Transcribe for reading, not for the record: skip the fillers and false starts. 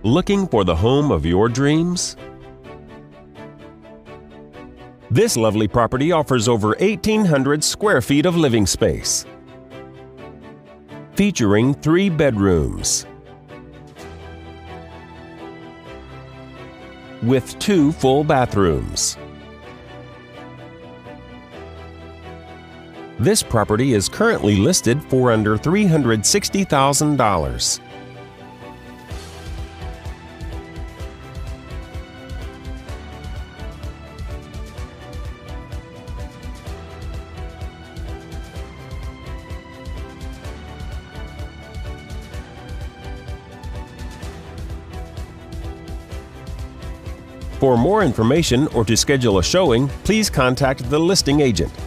Looking for the home of your dreams? This lovely property offers over 1,800 square feet of living space, featuring 3 bedrooms with 2 full bathrooms. This property is currently listed for under $360,000. For more information or to schedule a showing, please contact the listing agent.